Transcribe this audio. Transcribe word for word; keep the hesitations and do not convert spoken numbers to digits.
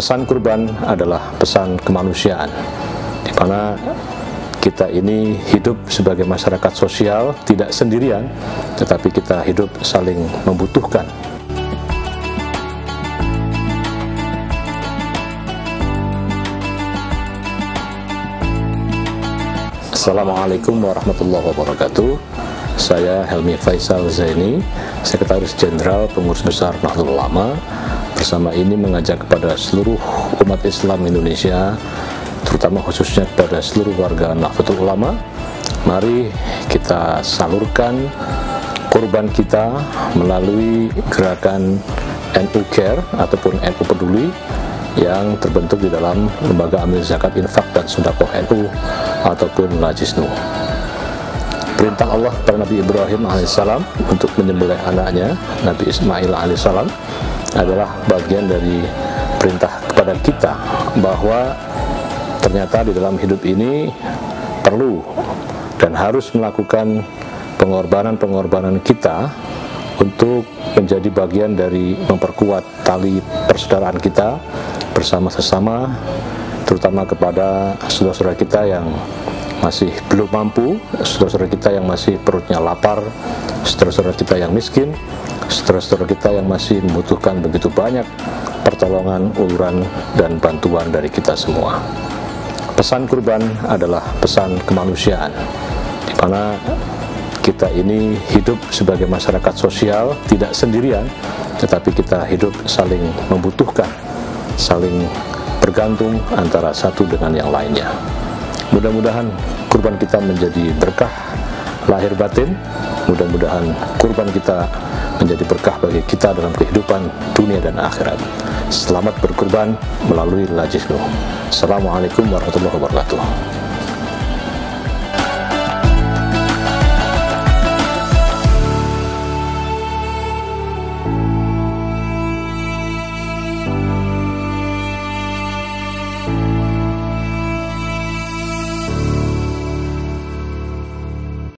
Pesan kurban adalah pesan kemanusiaan, di mana kita ini hidup sebagai masyarakat sosial, tidak sendirian, tetapi kita hidup saling membutuhkan. Assalamualaikum warahmatullahi wabarakatuh. Saya Helmi Faisal Zaini, Sekretaris Jenderal Pengurus Besar Nahdlatul Ulama. Bersama ini mengajak kepada seluruh umat Islam Indonesia, terutama khususnya kepada seluruh warga Nahdlatul Ulama, mari kita salurkan kurban kita melalui gerakan N U Care ataupun N U Peduli yang terbentuk di dalam Lembaga Amil Zakat Infak dan Sedekah N U ataupun Lajisnu. Perintah Allah kepada Nabi Ibrahim alaihissalam untuk menyembelih anaknya Nabi Ismail alaihissalam adalah bagian dari perintah kepada kita bahwa ternyata di dalam hidup ini perlu dan harus melakukan pengorbanan-pengorbanan kita untuk menjadi bagian dari memperkuat tali persaudaraan kita bersama sesama, terutama kepada saudara-saudara kita yang masih belum mampu, saudara-saudara kita yang masih perutnya lapar, saudara-saudara kita yang miskin, saudara-saudara kita yang masih membutuhkan begitu banyak pertolongan, uluran, dan bantuan dari kita semua. Pesan kurban adalah pesan kemanusiaan, di mana kita ini hidup sebagai masyarakat sosial, tidak sendirian, tetapi kita hidup saling membutuhkan, saling bergantung antara satu dengan yang lainnya. Mudah-mudahan kurban kita menjadi berkah lahir batin, mudah-mudahan kurban kita menjadi berkah bagi kita dalam kehidupan dunia dan akhirat. Selamat berkurban melalui Lajisnu. Assalamualaikum warahmatullahi wabarakatuh.